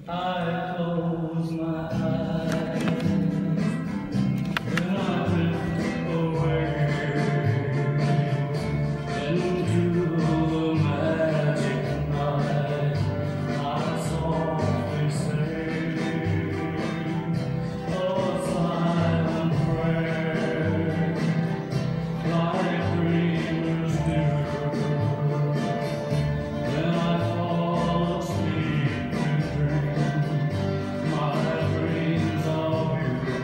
I close my eyes and I drift away into the magic night. I softly say a silent prayer, like dreamers do. When I fall asleep to dream my dreams of you.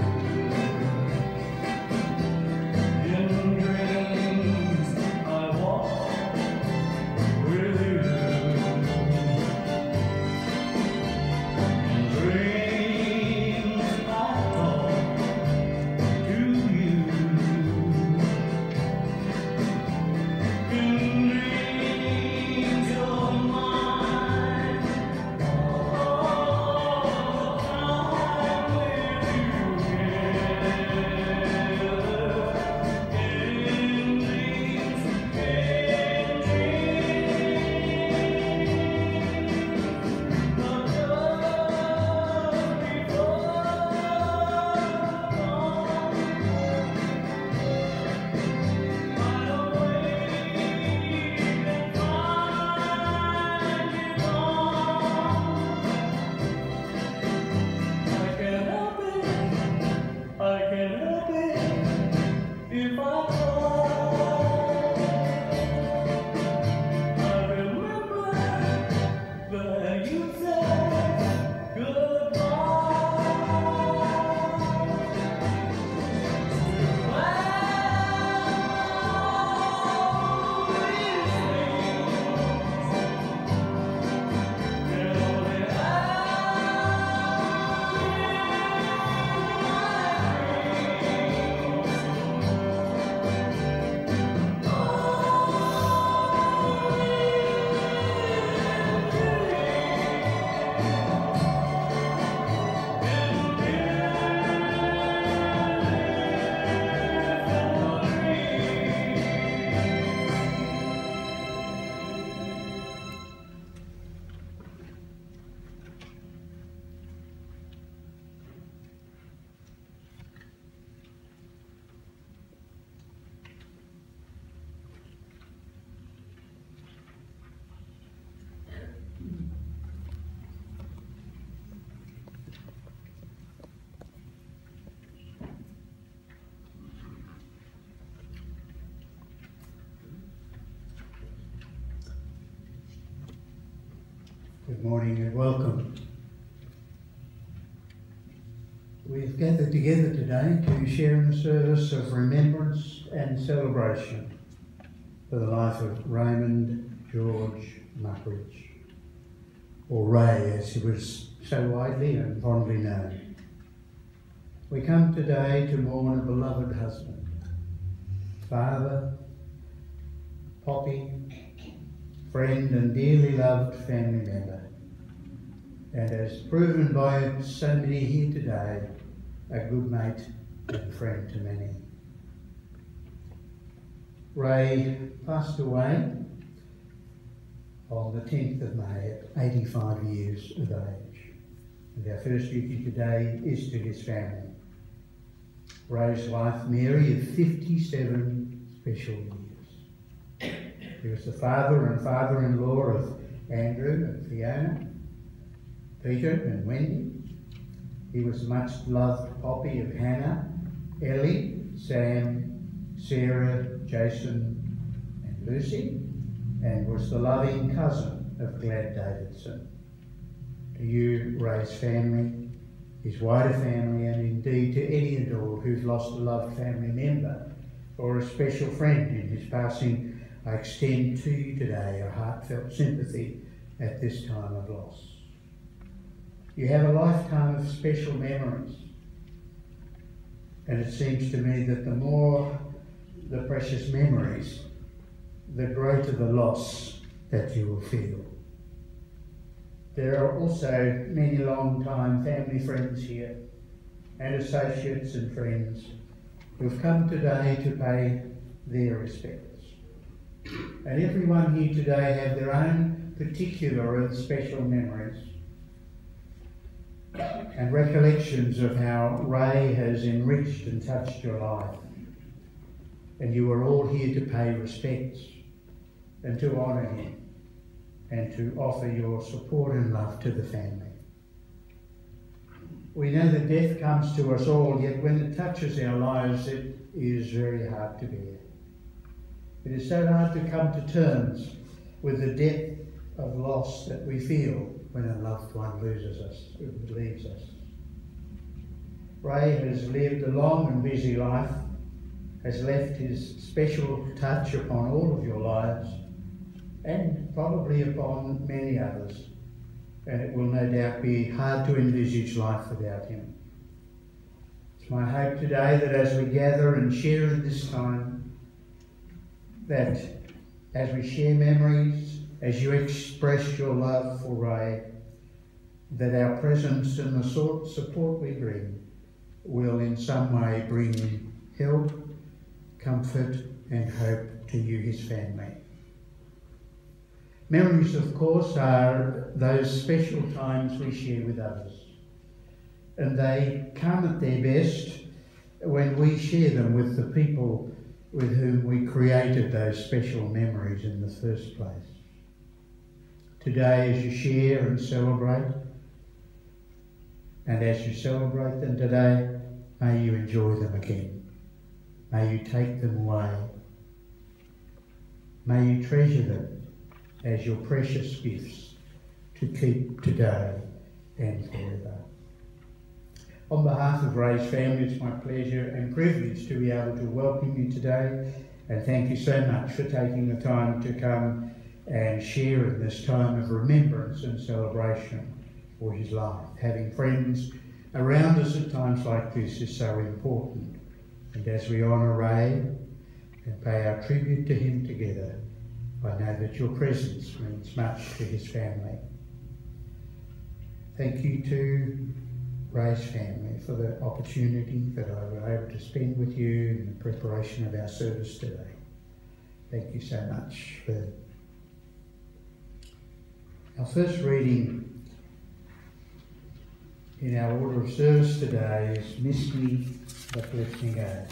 In dreams I walk with you. In dreams I talk to you. In dreams you're mine all the time with you together. In dreams, but just before dawn, I awake and find you gone. I can't help it, I can't help it if I fall. I remember that you said goodbye. Good morning and welcome. We've gathered together today to share in a service of remembrance and celebration for the life of Raymond George Muckridge, or Ray as he was so widely and fondly known. We come today to mourn a beloved husband, father, Poppy, friend and dearly loved family member, and as proven by so many here today, a good mate and friend to many. Ray passed away on the 10th of May at 85 years of age, and our first duty today is to his family. Ray's wife Mary of 57 special years. He was the father and father-in-law of Andrew and Fiona, Peter and Wendy. He was the much-loved Poppy of Hannah, Ellie, Sam, Sarah, Jason and Lucy, and was the loving cousin of Glad Davidson. To you, Ray's family, his wider family, and indeed to any and all who've lost a loved family member or a special friend in his passing, I extend to you today a heartfelt sympathy at this time of loss. You have a lifetime of special memories, and it seems to me that the more the precious memories, the greater the loss that you will feel. There are also many long-time family friends here, and associates and friends who've come today to pay their respects. And everyone here today have their own particular and special memories and recollections of how Ray has enriched and touched your life. And you are all here to pay respects and to honour him and to offer your support and love to the family. We know that death comes to us all, yet when it touches our lives, it is very hard to bear. It is so hard to come to terms with the depth of loss that we feel when a loved one loses us, leaves us. Ray has lived a long and busy life, has left his special touch upon all of your lives, and probably upon many others. And it will no doubt be hard to envisage life without him. It's my hope today that as we gather and share at this time, that as we share memories, as you express your love for Ray, that our presence and the support we bring will in some way bring help, comfort and hope to you, his family. Memories, of course, are those special times we share with others. And they come at their best when we share them with the people with whom we created those special memories in the first place. Today, as you share and celebrate, and as you celebrate them today, may you enjoy them again. May you take them away. May you treasure them as your precious gifts to keep today and forever. On behalf of Ray's family, it's my pleasure and privilege to be able to welcome you today, and thank you so much for taking the time to come and share in this time of remembrance and celebration for his life. Having friends around us at times like this is so important, and as we honour Ray and pay our tribute to him together, I know that your presence means much to his family. Thank you to Ray's family for the opportunity that I was able to spend with you in the preparation of our service today. Thank you so much for our first reading in our order of service today is Miss Me, But Let Me Go.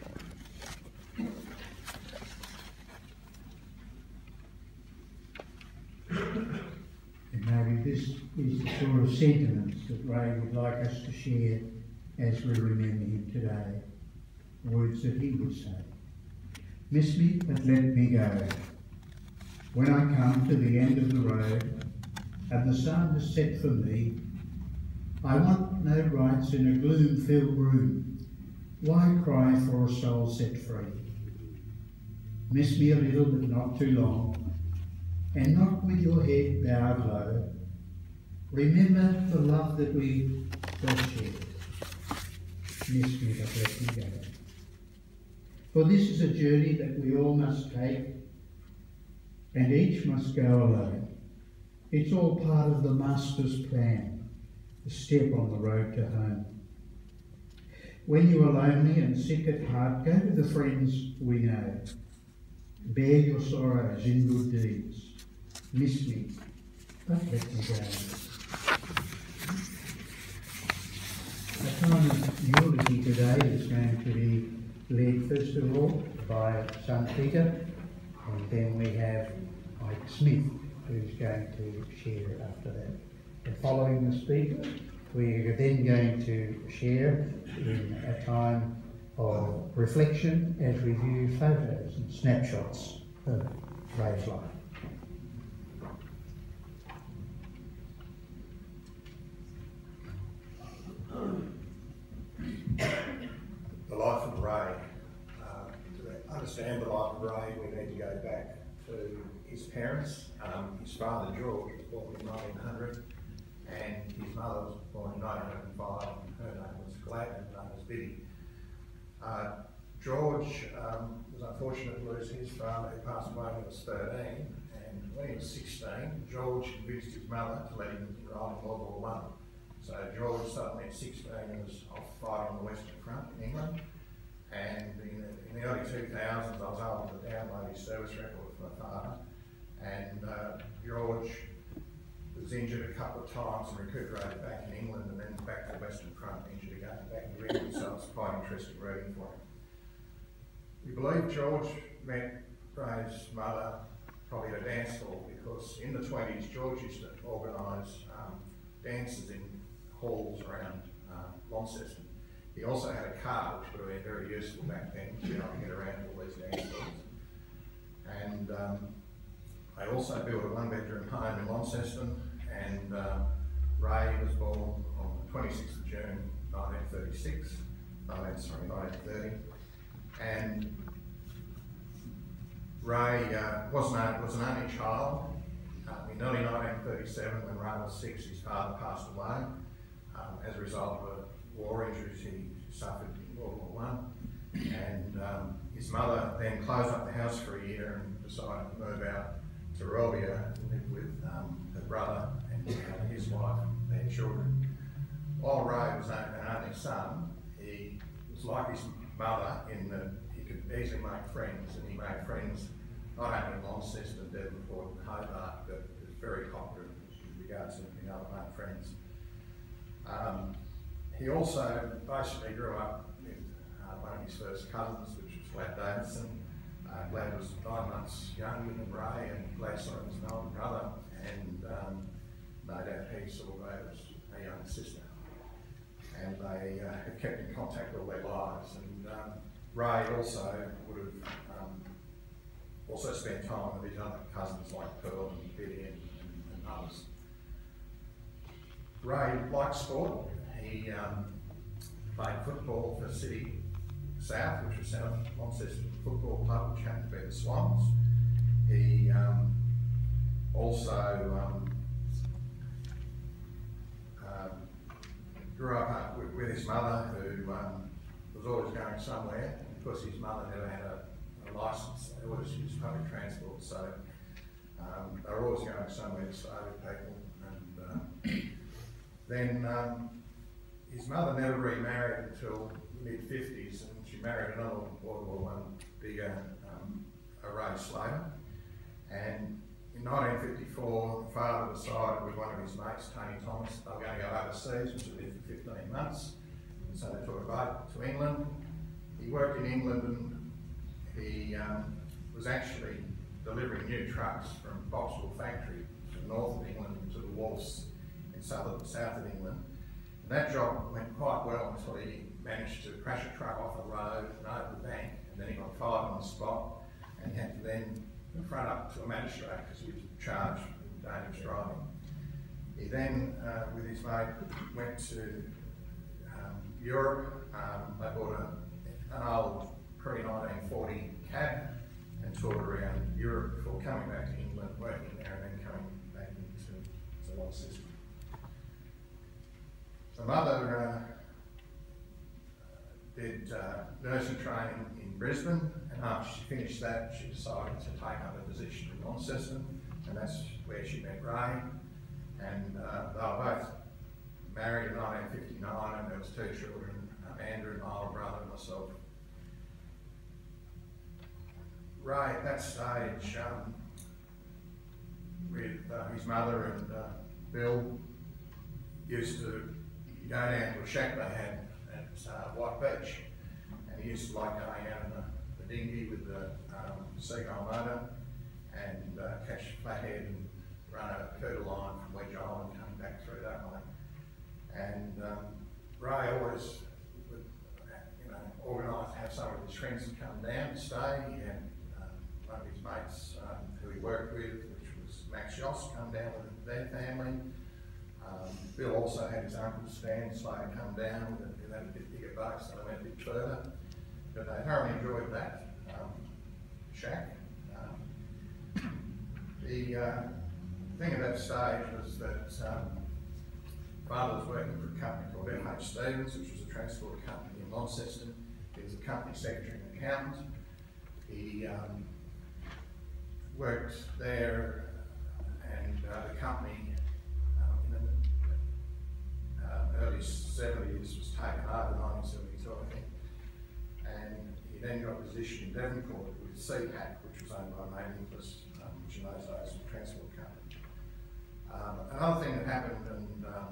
And maybe this is the sort of sentiments that Ray would like us to share as we remember him today. Words that he would say. Miss me, but let me go. When I come to the end of the road, and the sun is set for me, I want no rights in a gloom-filled room. Why cry for a soul set free? Miss me a little, but not too long, and not with your head bowed low. Remember the love that we both shared. Miss me, but let me go. For this is a journey that we all must take, and each must go alone. It's all part of the Master's plan, a step on the road to home. When you are lonely and sick at heart, go to the friends we know. Bear your sorrows in good deeds. Miss me, but let me go. The time of eulogy today is going to be led first of all by son Peter, and then we have Mike Smith, who's going to share after that. And following the speaker, we are then going to share in a time of reflection as we view photos and snapshots of Ray's life. The life of Ray. To understand the life of Ray, we need to go back to his parents. His father, George, was born in 1900, and his mother was born in 1905, and her name was Gladden, known as Biddy. George was unfortunate to lose his father, who passed away when he was 13, and when he was 16, George convinced his mother to let him enroll in World War I. So George suddenly at 16 was off fighting on the Western Front in England, and in the early 2000s I was able to download his service record for my father, and George was injured a couple of times and recuperated back in England, and then back to the Western Front, injured again, back in England, so it's quite interesting reading for him. We believe George met Ray's mother probably at a dance hall, because in the 20s George used to organise dances in halls around Launceston. He also had a car, which would have been very useful back then to be able to get around all these dance halls. And they also built a one-bedroom home in Launceston, and Ray was born on the 26th of June 1930. And Ray was an only child. In early 1937, when Ray was 6, his father passed away as a result of war injuries he suffered in World War I. And his mother then closed up the house for a year and decided to move out to Robia and live with her brother and his wife and their children. While Ray was an only son, he was like his mother in that he could easily make friends, and he made friends not only in Launceston, Devonport and Hobart, but was very popular with regards to being able to make friends. He also basically grew up with one of his first cousins, which was Glad Davison. Glad was 9 months younger than Ray, and Glad was an older brother, and no doubt he saw Ray as a younger sister. And they have kept in contact all their lives. And Ray also would have also spent time with his other cousins like Pearl and Biddy and others. Ray liked sport. He played football for City South, which was South Launceston Football Club, which happened to be the Swans. He also grew up with his mother, who was always going somewhere. And of course, his mother never had a licence, they always used public transport, so they were always going somewhere to stay with people. And then his mother never remarried until the mid-50s, and she married another World War I bigger, Ray Slater. And in 1954, the father decided with one of his mates, Tony Thomas, they were going to go overseas, which would be for 15 months. And so they took a boat to England. He worked in England, and he was actually delivering new trucks from Boxall factory to the north of England to the wharfs in south of England. And that job went quite well until he managed to crash a truck off the road and over the bank, and then he got fired on the spot, and he had to then front up to a magistrate because he was charged with dangerous driving. He then, with his mate, went to Europe. They bought an old pre-1940 cab and toured around Europe before coming back to England, working there, and then coming back into Launceston. The mother did nursing training in Brisbane, and after she finished that, she decided to take up a position in Launceston, and that's where she met Ray. And they were both married in 1959, and there was 2 children, Andrew, my older brother, and myself. Ray, at that stage, with his mother and Bill, used to go down to a shack they had at White Beach, and he used to like going out in the dinghy with the seagull motor and catch flathead and run a curtal line from Wedge Island coming back through that way. And Ray always would, organise to have some of his friends come down to stay. He had one of his mates who he worked with, which was Max Yoss, come down with their family. Bill also had his uncle Stan Slater come down with a bit bigger boat, so they went a bit further. But they thoroughly enjoyed that shack. The thing at that stage was that father was working for a company called F.H. Stevens, which was a transport company in Launceston. He was a company secretary and accountant. He worked there, and the company in the early 70s was taken over, 1972 I think, and he then got a position in Devonport with CPAC, which was owned by May Nicholas, which in those days was a transport company. Another thing that happened, and